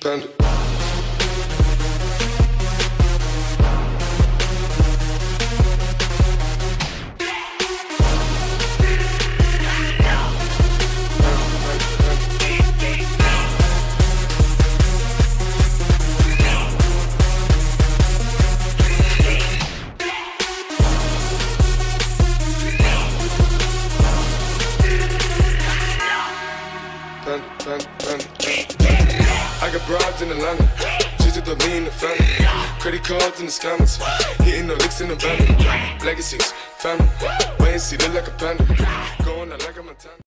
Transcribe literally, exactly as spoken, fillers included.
Panda. Panda, panda, panda, panda. I got broads in Atlanta, just to me in the family. Credit cards in the scammers, hitting the licks in the van. Legacies, family, wait and see, look like a panda. Going out like a Montana.